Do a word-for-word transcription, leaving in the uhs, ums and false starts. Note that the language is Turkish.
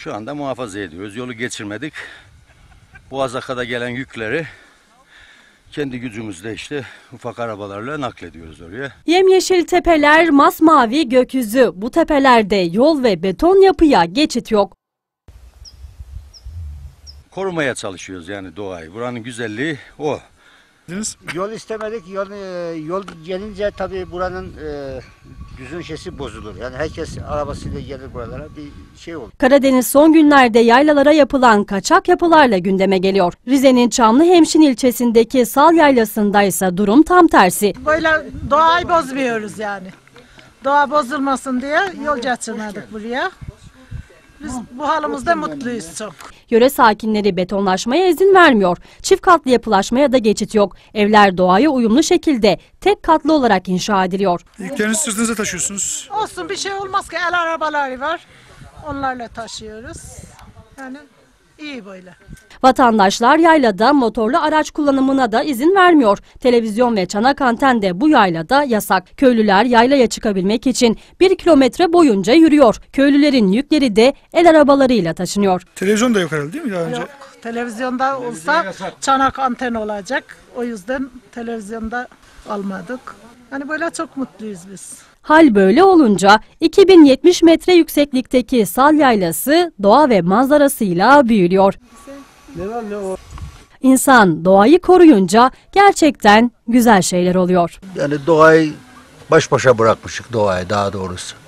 Şu anda muhafaza ediyoruz. Yolu geçirmedik. Boğaz'a kadar gelen yükleri kendi gücümüzle işte ufak arabalarla naklediyoruz oraya. Yemyeşil tepeler, masmavi gökyüzü. Bu tepelerde yol ve beton yapıya geçit yok. Korumaya çalışıyoruz yani doğayı. Buranın güzelliği o. Yol istemedik. Yol, yol gelince tabii buranın e, düzün şesi bozulur. Yani herkes arabasıyla gelir buralara, bir şey olur. Karadeniz son günlerde yaylalara yapılan kaçak yapılarla gündeme geliyor. Rize'nin Çamlıhemşin ilçesindeki Sal Yaylası'nda ise durum tam tersi. Böyle doğayı bozmuyoruz yani. Doğa bozulmasın diye yol getirmedik buraya. Biz bu halimizde mutluyuz çok. Yöre sakinleri betonlaşmaya izin vermiyor. Çift katlı yapılaşmaya da geçit yok. Evler doğaya uyumlu şekilde tek katlı olarak inşa ediliyor. Yüklerinizi sırtınıza taşıyorsunuz. Olsun, bir şey olmaz ki, el arabaları var. Onlarla taşıyoruz. Yani iyi böyle. Vatandaşlar yaylada motorlu araç kullanımına da izin vermiyor. Televizyon ve çanak anten de bu yaylada yasak. Köylüler yaylaya çıkabilmek için bir kilometre boyunca yürüyor. Köylülerin yükleri de el arabalarıyla taşınıyor. Televizyon da yok herhalde değil mi daha önce? Yok, televizyonda olsa çanak anten olacak. O yüzden televizyonda almadık. Yani böyle çok mutluyuz biz. Hal böyle olunca iki bin yetmiş metre yükseklikteki Sal Yaylası doğa ve manzarasıyla büyülüyor. İnsan doğayı koruyunca gerçekten güzel şeyler oluyor. Yani doğayı baş başa bırakmışık, doğayı daha doğrusu.